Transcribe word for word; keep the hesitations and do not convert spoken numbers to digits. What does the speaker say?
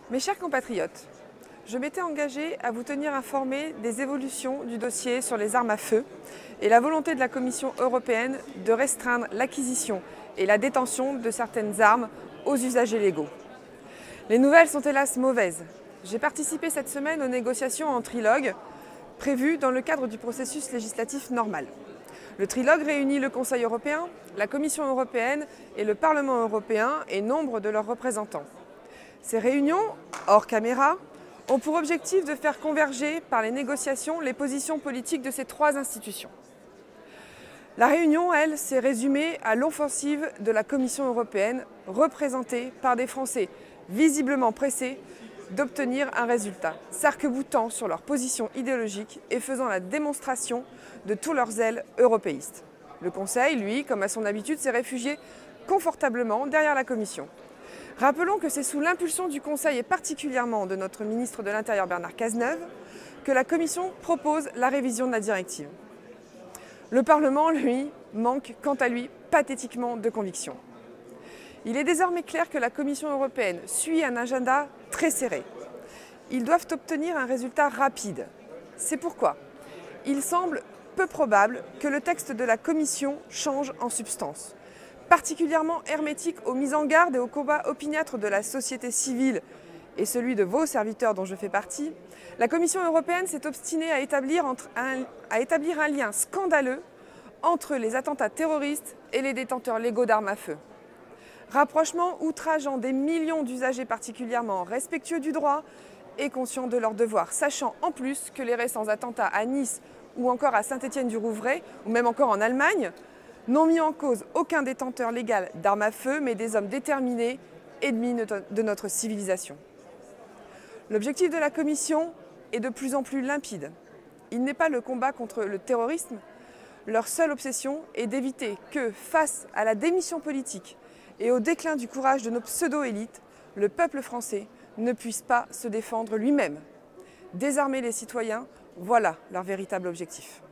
Mes chers compatriotes, je m'étais engagée à vous tenir informés des évolutions du dossier sur les armes à feu et la volonté de la Commission européenne de restreindre l'acquisition et la détention de certaines armes aux usagers légaux. Les nouvelles sont hélas mauvaises. J'ai participé cette semaine aux négociations en trilogue prévues dans le cadre du processus législatif normal. Le trilogue réunit le Conseil européen, la Commission européenne et le Parlement européen et nombre de leurs représentants. Ces réunions, hors caméra, ont pour objectif de faire converger par les négociations les positions politiques de ces trois institutions. La réunion, elle, s'est résumée à l'offensive de la Commission européenne, représentée par des Français visiblement pressés d'obtenir un résultat, s'arc-boutant sur leur position idéologique et faisant la démonstration de tout leur zèle européiste. Le Conseil, lui, comme à son habitude, s'est réfugié confortablement derrière la Commission. Rappelons que c'est sous l'impulsion du Conseil et particulièrement de notre ministre de l'Intérieur Bernard Cazeneuve que la Commission propose la révision de la directive. Le Parlement, lui, manque quant à lui pathétiquement de conviction. Il est désormais clair que la Commission européenne suit un agenda très serré. Ils doivent obtenir un résultat rapide. C'est pourquoi il semble peu probable que le texte de la Commission change en substance. Particulièrement hermétique aux mises en garde et aux combats opiniâtres de la société civile et celui de vos serviteurs dont je fais partie, la Commission européenne s'est obstinée à établir, entre un, à établir un lien scandaleux entre les attentats terroristes et les détenteurs légaux d'armes à feu. Rapprochement outrageant des millions d'usagers particulièrement respectueux du droit et conscients de leurs devoirs, sachant en plus que les récents attentats à Nice ou encore à Saint-Étienne-du-Rouvray, ou même encore en Allemagne, n'ont mis en cause aucun détenteur légal d'armes à feu, mais des hommes déterminés, ennemis de notre civilisation. L'objectif de la Commission est de plus en plus limpide. Il n'est pas le combat contre le terrorisme. Leur seule obsession est d'éviter que, face à la démission politique et au déclin du courage de nos pseudo-élites, le peuple français ne puisse pas se défendre lui-même. Désarmer les citoyens, voilà leur véritable objectif.